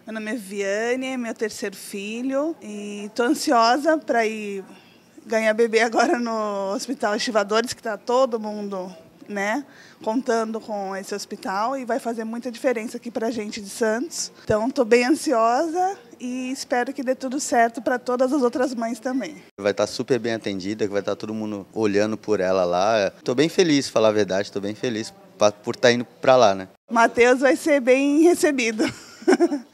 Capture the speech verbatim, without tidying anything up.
Meu nome é Viane, é meu terceiro filho e estou ansiosa para ir ganhar bebê agora no Hospital Estivadores, que está todo mundo, né, contando com esse hospital e vai fazer muita diferença aqui para a gente de Santos. Então, estou bem ansiosa e espero que dê tudo certo para todas as outras mães também. Vai estar super bem atendida, que vai estar todo mundo olhando por ela lá. Estou bem feliz, falar a verdade, estou bem feliz por estar indo para lá, né? Matheus vai ser bem recebido.